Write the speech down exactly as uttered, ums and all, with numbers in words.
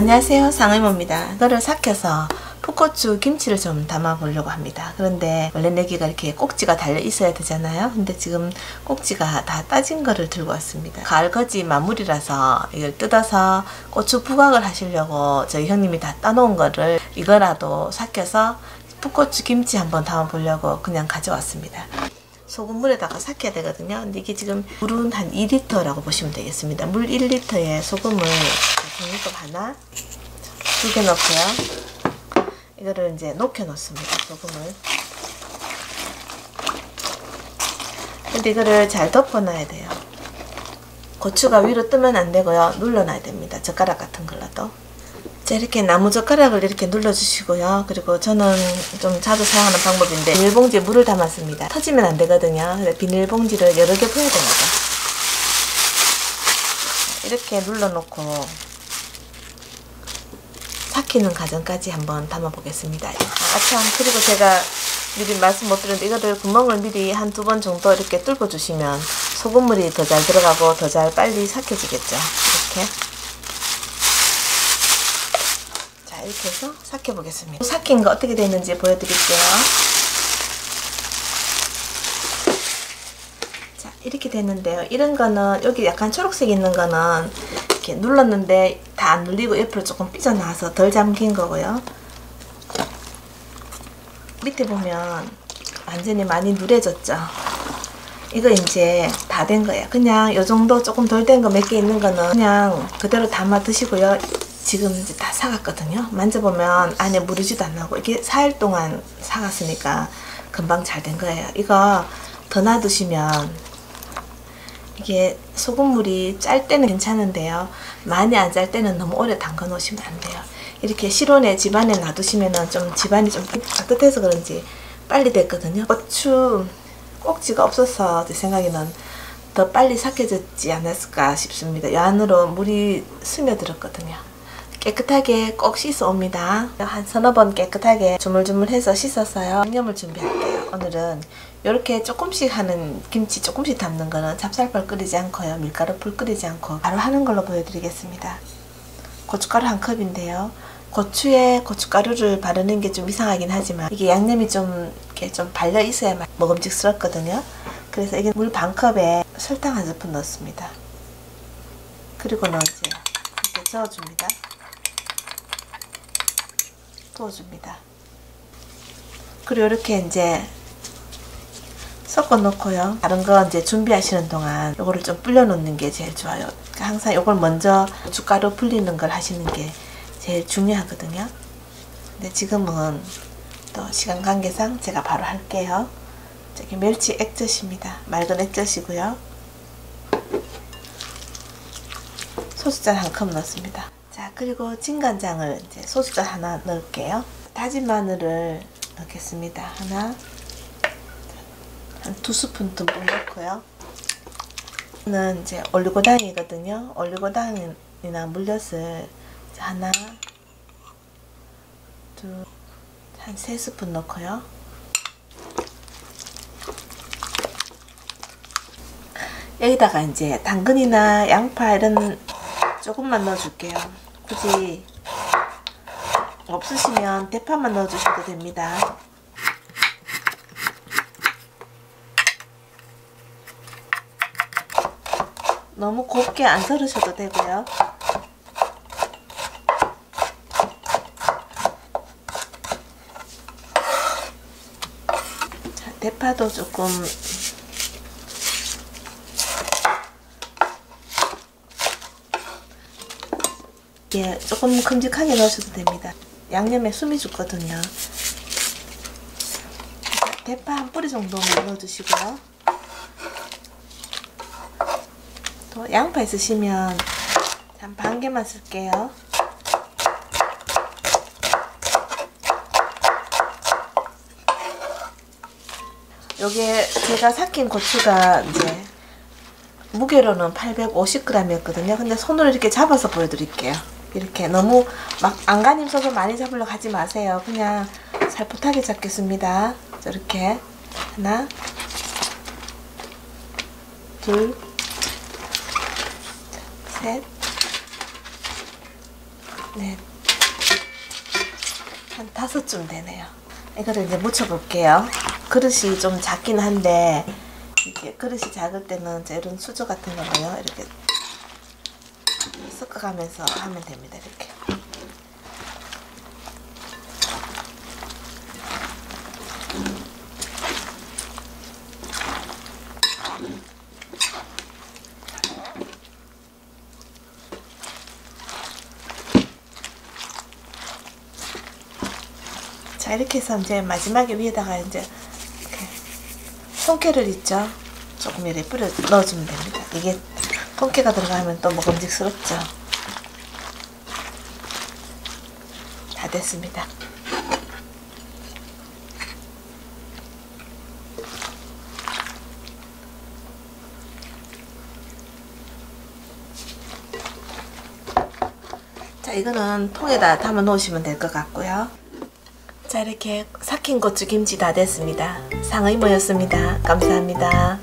안녕하세요, 상의모입니다. 이거를 삭혀서 풋고추 김치를 좀 담아 보려고 합니다. 그런데 원래 여기가 이렇게 꼭지가 달려 있어야 되잖아요. 근데 지금 꼭지가 다 따진 거를 들고 왔습니다. 가을거지 마무리라서 이걸 뜯어서 고추 부각을 하시려고 저희 형님이 다 따놓은 거를 이거라도 삭혀서 풋고추 김치 한번 담아 보려고 그냥 가져왔습니다. 소금물에다가 삭혀야 되거든요. 근데 이게 지금 물은 한 이 리터라고 보시면 되겠습니다. 물 일 리터에 소금을 종이컵 하나, 두 개 넣고요. 이거를 이제 녹여 놓습니다. 소금을. 근데 이거를 잘 덮어 놔야 돼요. 고추가 위로 뜨면 안 되고요. 눌러 놔야 됩니다. 젓가락 같은 걸로도. 자, 이렇게 나무 젓가락을 이렇게 눌러주시고요. 그리고 저는 좀 자주 사용하는 방법인데 비닐봉지에 물을 담았습니다. 터지면 안 되거든요. 비닐봉지를 여러 개 부어야 됩니다. 이렇게 눌러놓고 삭히는 과정까지 한번 담아 보겠습니다. 아참, 그리고 제가 미리 말씀 못 드렸는데 이거를 구멍을 미리 한 두 번 정도 이렇게 뚫어 주시면 소금물이 더 잘 들어가고 더 잘 빨리 삭혀지겠죠. 이렇게. 이렇게 해서 삭혀 보겠습니다. 삭힌 거 어떻게 되는지 보여드릴게요. 자, 이렇게 됐는데요. 이런 거는 여기 약간 초록색 있는 거는 이렇게 눌렀는데 다 안 눌리고 옆으로 조금 삐져나와서 덜 잠긴 거고요. 밑에 보면 완전히 많이 누래졌죠. 이거 이제 다 된 거예요. 그냥 요 정도 조금 덜 된 거 몇 개 있는 거는 그냥 그대로 담아 드시고요. 지금 이제 다 삭았거든요. 만져보면 안에 무르지도 안 나고 이게 사 일 동안 삭았으니까 금방 잘 된 거예요. 이거 더 놔두시면 이게 소금물이 짤 때는 괜찮은데요. 많이 안 짤 때는 너무 오래 담가 놓으시면 안 돼요. 이렇게 실온에 집안에 놔두시면은 좀 집안이 좀 따뜻해서 그런지 빨리 됐거든요. 고추 꼭지가 없어서 제 생각에는 더 빨리 삭혀졌지 않았을까 싶습니다. 이 안으로 물이 스며들었거든요. 깨끗하게 꼭 씻어 옵니다. 한 서너 번 깨끗하게 조물조물해서 씻었어요. 양념을 준비할게요. 오늘은 이렇게 조금씩 하는 김치 조금씩 담는 거는 찹쌀풀 끓이지 않고요. 밀가루 풀 끓이지 않고 바로 하는 걸로 보여드리겠습니다. 고춧가루 한 컵인데요. 고추에 고춧가루를 바르는 게 좀 이상하긴 하지만 이게 양념이 좀 이렇게 좀 발려 있어야 먹음직스럽거든요. 그래서 이게 물 반 컵에 설탕 한 스푼 넣습니다. 그리고는 이제 이렇게 저어줍니다. 부어줍니다. 그리고 이렇게 이제 섞어 놓고요. 다른 거 이제 준비하시는 동안 요거를 좀 불려 놓는 게 제일 좋아요. 그러니까 항상 요걸 먼저 고춧가루 불리는 걸 하시는 게 제일 중요하거든요. 근데 지금은 또 시간 관계상 제가 바로 할게요. 저기 멸치 액젓입니다. 맑은 액젓이고요. 소주잔 한 컵 넣습니다. 자, 그리고 진간장을 이제 소주잔 하나 넣을게요. 다진 마늘을 넣겠습니다. 하나, 한 두 스푼 듬뿍 넣고요. 이거는 이제 올리고당이거든요. 올리고당이나 물엿을 하나, 둘, 한 세 스푼 넣고요. 여기다가 이제 당근이나 양파 이런 조금만 넣어줄게요. 굳이 없으시면 대파만 넣어주셔도 됩니다. 너무 곱게 안 썰으셔도 되고요. 자, 대파도 조금 예, 조금 큼직하게 넣으셔도 됩니다. 양념에 숨이 죽거든요. 대파 한 뿌리 정도만 넣어주시고요. 또 양파 있으시면 한 반 개만 쓸게요. 요게 제가 삭힌 고추가 이제 무게로는 팔백오십 그램이었거든요. 근데 손으로 이렇게 잡아서 보여드릴게요. 이렇게 너무 막 안간힘 써서 많이 잡으려고 하지 마세요. 그냥 살풋하게 잡겠습니다. 이렇게 하나, 둘, 셋, 네, 한 다섯쯤 되네요. 이거를 이제 묻혀 볼게요. 그릇이 좀 작긴 한데 이렇게 그릇이 작을 때는 이런 수저 같은 거로요 이렇게 섞어가면서 하면 됩니다. 이렇게. 자, 이렇게 해서 이제 마지막에 위에다가 이제 이렇게 통깨를 있죠. 조금 이렇게 뿌려 넣어주면 됩니다. 이게 통깨가 들어가면 또 먹음직스럽죠. 다 됐습니다. 자, 이거는 통에다 담아 놓으시면 될 것 같고요. 자, 이렇게 삭힌 고추김치 다 됐습니다. 상의모였습니다. 감사합니다.